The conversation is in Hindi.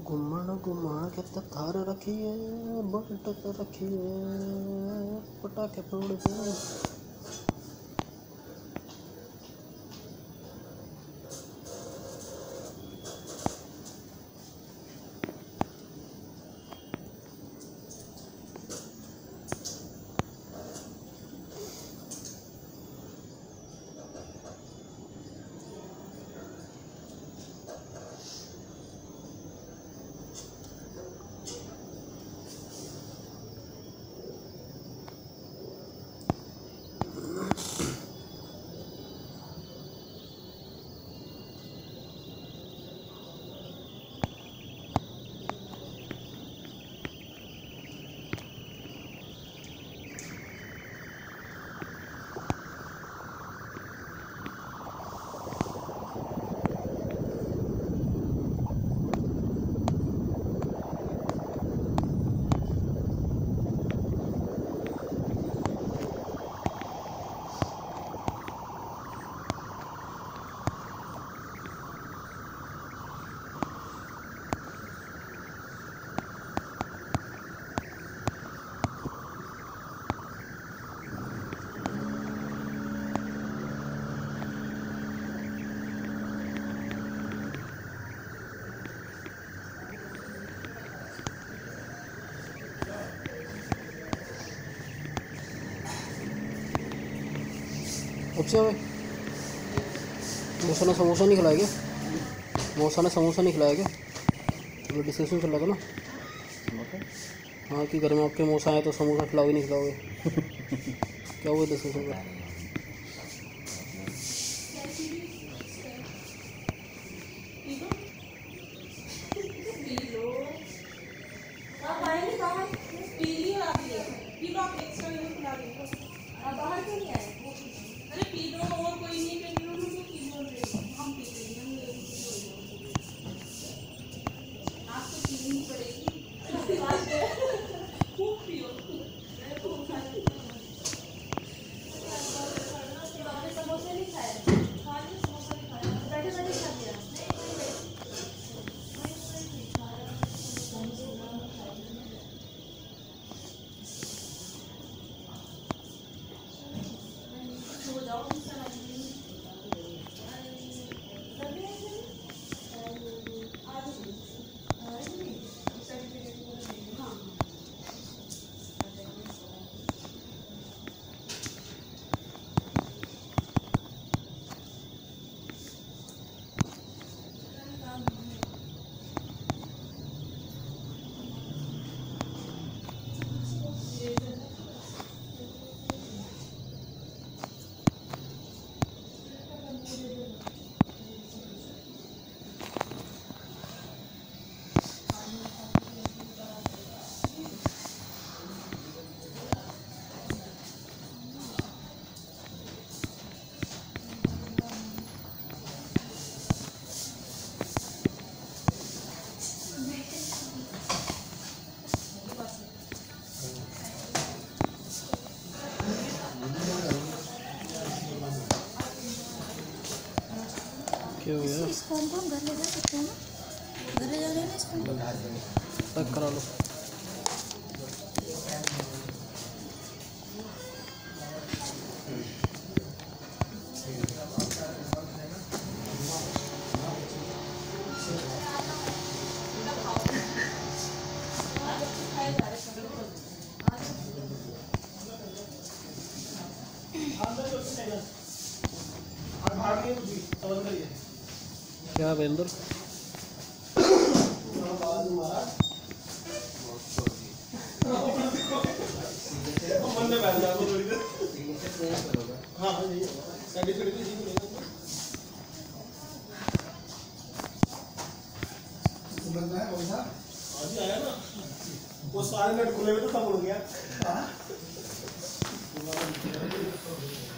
घुमण घुमण के थार रखिए बट रखिए पटाखे फोड़ दे। अच्छा भाई मौसा ने समोसा नहीं खिलाया क्या? मौसा ने समोसा नहीं खिलाया क्या? तो डिस्कशन चल रहा था ना। हाँ कि घर में आपके मौसा आए तो समोसा खिलाओगे नहीं खिलाओगे? क्या हुआ डिस्कशन का? क्या हो गया? इस फोन को हम घर ले जा सकते हैं ना? घर ले जा रहे हैं ना इस फोन को? पैक करा लो। क्या वेंदर आया ना वो सारे नट खुले हुए तो सब उड़ गया।